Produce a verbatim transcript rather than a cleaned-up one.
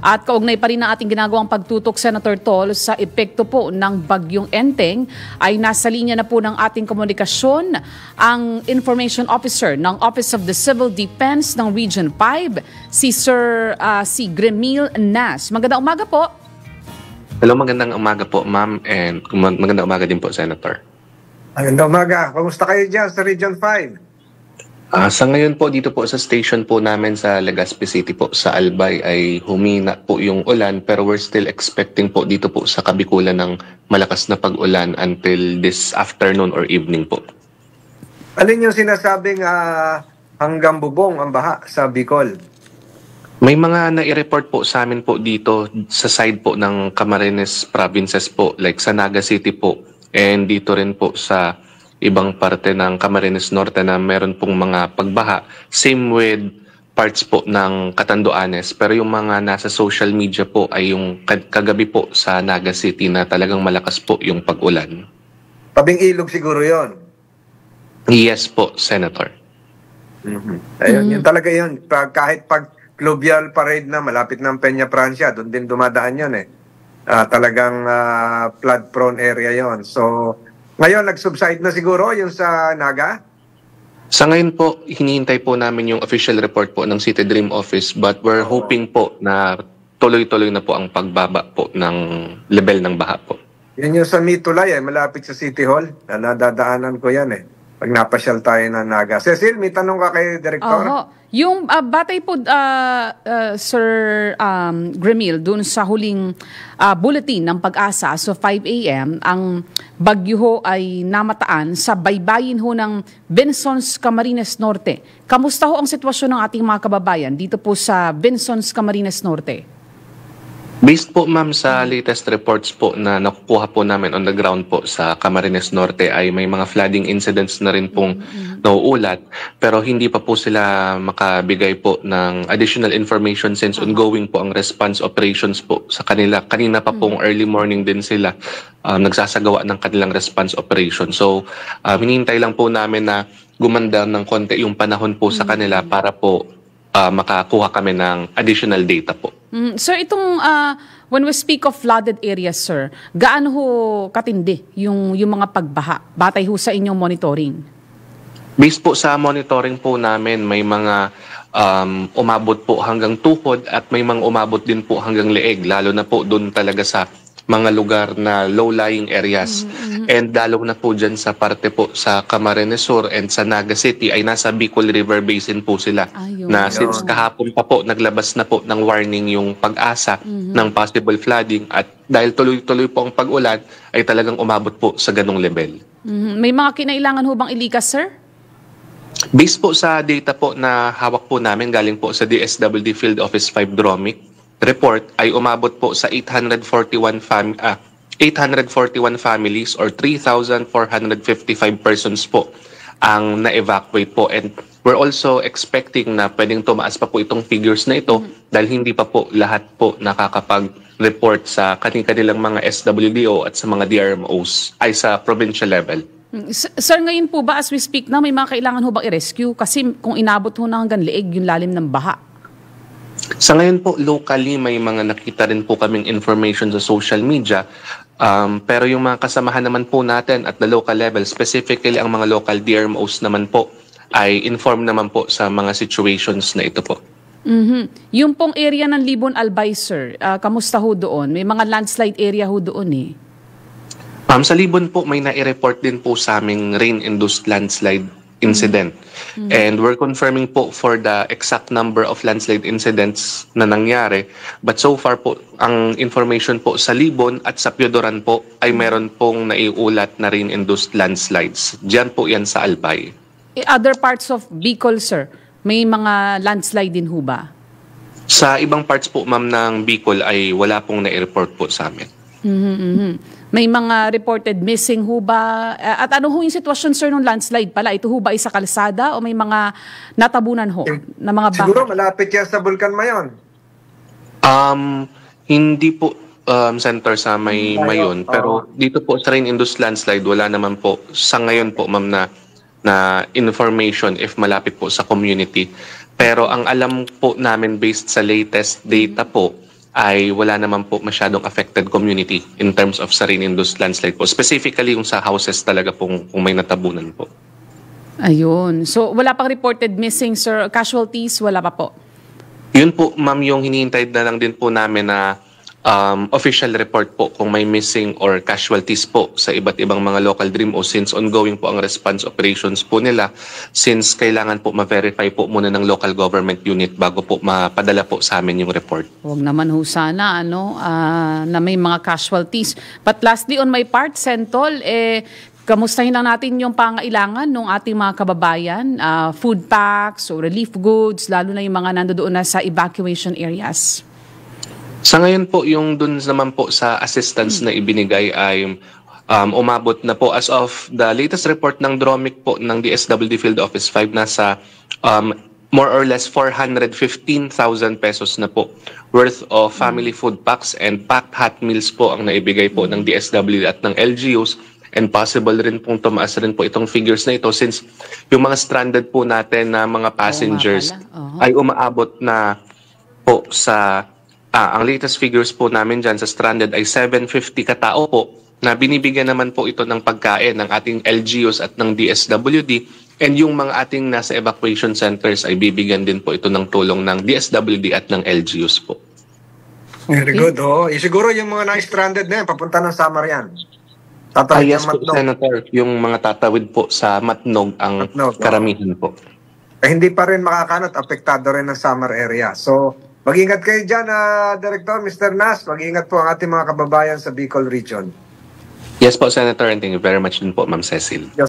At kaugnay pa rin ng ating ginagawang pagtutok, Senator Tol, sa epekto po ng bagyong Enteng, ay nasa linya na po ng ating komunikasyon ang Information Officer ng Office of the Civil Defense ng Region five, si Sir uh, si Gremil Nas. Magandang umaga po. Hello, magandang umaga po, ma'am, and magandang umaga din po, Senator. Magandang umaga. Kumusta kayo dyan sa Region five? Uh, sa ngayon po, dito po sa station po namin sa Legazpi City po, sa Albay, ay humina po yung ulan, pero we're still expecting po dito po sa Kabikulan ng malakas na pag-ulan until this afternoon or evening po. Alin yung sinasabing uh, hanggang bubong ang baha sa Bicol? May mga nai-report po sa amin po dito sa side po ng Camarines provinces po, like sa Naga City po, and dito rin po sa ibang parte ng Camarines Norte na meron pong mga pagbaha. Same with parts po ng Catanduanes. Pero yung mga nasa social media po ay yung kagabi po sa Naga City na talagang malakas po yung pag-ulan. Tabing ilog siguro yon. Yes po, Senator. Mm-hmm. Ayun, mm-hmm. Yun talaga yun. Pag, kahit pag Cluvial Parade na malapit ng Peña Francia, doon din dumadaan yun eh. Uh, talagang uh, flood-prone area yon. So, ngayon, nag-subside na siguro yung sa Naga? Sa ngayon po, hinihintay po namin yung official report po ng City Dream Office, but we're oh. hoping po na tuloy-tuloy na po ang pagbaba po ng level ng baha po. Yan yung sa Mitulay, eh, malapit sa City Hall. Nadadaanan ko yan eh. Pag napasyal tayo ng Naga. Cecil, may tanong ka kay Direktor? Oho. Yung uh, batay po, uh, uh, Sir um, Gremil, dun sa huling uh, bulletin ng Pag-asa, so five a m, ang bagyo ho ay namataan sa baybayin ho ng Bensons, Camarines Norte. Kamusta ho ang sitwasyon ng ating mga kababayan dito po sa Bensons, Camarines Norte? Based po, ma'am, sa latest reports po na nakukuha po namin on the ground po sa Camarines Norte ay may mga flooding incidents na rin pong mm-hmm. nauulat, pero hindi pa po sila makabigay po ng additional information since uh-huh. ongoing po ang response operations po sa kanila. Kanina pa pong mm-hmm. early morning din sila um, nagsasagawa ng kanilang response operation. So, uh, hinihintay lang po namin na gumanda ng konti yung panahon po mm-hmm. sa kanila para po uh, makakuha kami ng additional data po. Mm, sir, itong uh, when we speak of flooded areas, sir, gaano ho katindi yung, yung mga pagbaha? Batay ho sa inyong monitoring? Based po sa monitoring po namin, may mga um, umabot po hanggang tuhod at may mga umabot din po hanggang leeg, lalo na po doon talaga sa mga lugar na low-lying areas. Mm-hmm. And lalo na po dyan sa parte po sa Camarines Sur and sa Naga City ay nasa Bicol River Basin po sila. Ayun. Na since kahapon pa po naglabas na po ng warning yung Pag-asa mm-hmm. ng possible flooding at dahil tuloy-tuloy po ang pag-ulan ay talagang umabot po sa ganong level. Mm-hmm. May mga kinailangan ho bang ilikas, sir? Based po sa data po na hawak po namin galing po sa D S W D Field Office five Dromic, report ay umabot po sa eight hundred forty-one fam ah, eight hundred forty-one families or three thousand four hundred fifty-five persons po ang na-evacuate po, and we're also expecting na pwedeng tumaas pa po itong figures na ito mm-hmm. dahil hindi pa po lahat po nakakapag-report sa kanilang mga S W D O at sa mga D R M Os ay sa provincial level. Sir, ngayon po ba as we speak na may mga kailangan ho bang i-rescue? Kasi kung inabot ho na hanggang leeg yung lalim ng baha. Sa ngayon po, locally, may mga nakita rin po kaming information sa social media. Um, pero yung mga kasamahan naman po natin at the local level, specifically ang mga local D R M Os naman po, ay inform naman po sa mga situations na ito po. Mm-hmm. Yung pong area ng Libon Albay, sir, uh, kamusta ho doon? May mga landslide area ho doon eh. Um, sa Libon po, may nai-report din po sa aming rain-induced landslide incident. Mm-hmm. And we're confirming po for the exact number of landslide incidents na nangyari. But so far po, ang information po sa Libon at sa Piodoran po ay meron pong naiulat na rain-induced landslides. Diyan po yan sa Albay. Other parts of Bicol, sir, may mga landslide din ho ba? Sa ibang parts po, ma'am, ng Bicol ay wala pong nai-report po sa amin. Mm-hmm, mm-hmm. May mga reported missing ho ba? At ano ho yung sitwasyon, sir, ng landslide pala? Ito ho ba ay sa kalsada o may mga natabunan ho eh, na mga bahay? Siguro malapit yan sa Bulkan Mayon. Um, hindi po, um, center sa may Mayon. Pero dito po sa rain-induced landslide, wala naman po sa ngayon po, ma'am, na, na information if malapit po sa community. Pero ang alam po namin based sa latest data po, ay wala naman po masyadong affected community in terms of Sarin-induced landslide po. Specifically yung sa houses talaga pong kung may natabunan po. Ayun. So, wala pang reported missing, sir. Casualties, wala pa po? Yun po, ma'am, yung hinihintay na lang din po namin na um, official report po kung may missing or casualties po sa iba't ibang mga local D R I M O since ongoing po ang response operations po nila, since kailangan po ma-verify po muna ng local government unit bago po mapadala po sa amin yung report. Huwag naman ho sana, ano, ah, na may mga casualties. But lastly, on my part, Sentol, eh, kamustahin lang natin yung pangailangan ng ating mga kababayan, ah, food packs o relief goods, lalo na yung mga nandoon na sa evacuation areas. Sa ngayon po, yung dun naman po sa assistance na ibinigay ay um, umabot na po as of the latest report ng DROMIC po ng D S W D Field Office five, nasa um, more or less four hundred fifteen thousand pesos na po worth of family food packs and packed hot meals po ang naibigay po ng D S W D at ng L G Us. And possible rin pong tumaas rin po itong figures na ito since yung mga stranded po natin na mga passengers Oo, ay umaabot na po sa Ah, ang latest figures po namin dyan sa stranded ay seven hundred fifty katao po na binibigyan naman po ito ng pagkain ng ating L G Us at ng D S W D, and yung mga ating nasa evacuation centers ay bibigyan din po ito ng tulong ng D S W D at ng L G Us po. Very good. Oh. Eh, siguro yung mga na-stranded na yan, papunta ng Samar yan. Ah, Tatawid yes ng po, Matnog. Senator. Yung mga tatawid po sa Matnog ang Matnog, oh. karamihan po. Eh, hindi pa rin makakanot, apektado rin ng Samar area. So, mag-ingat kayo dyan, uh, Director, Mister Nas. Mag-ingat po ang ating mga kababayan sa Bicol Region. Yes po, Senator, and thank you very much din po, Ma'am Cecil.